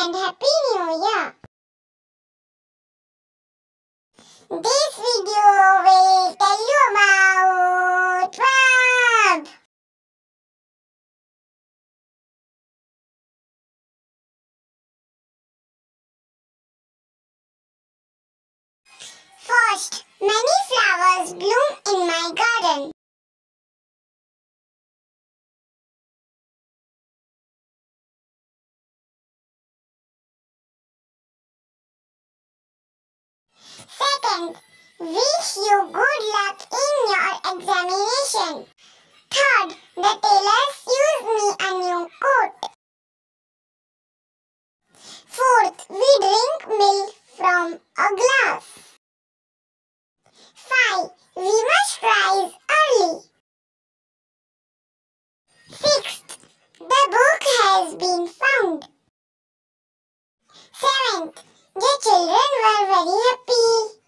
and Happy New Year! This video will tell you about verb. First, many flowers bloom in my garden. Second, wish you good luck in your examination. Third, the tailors used me a new coat. Fourth, we drink milk from a glass. 5. We must rise early. 6th, the book has been found. 7th, the children were very happy.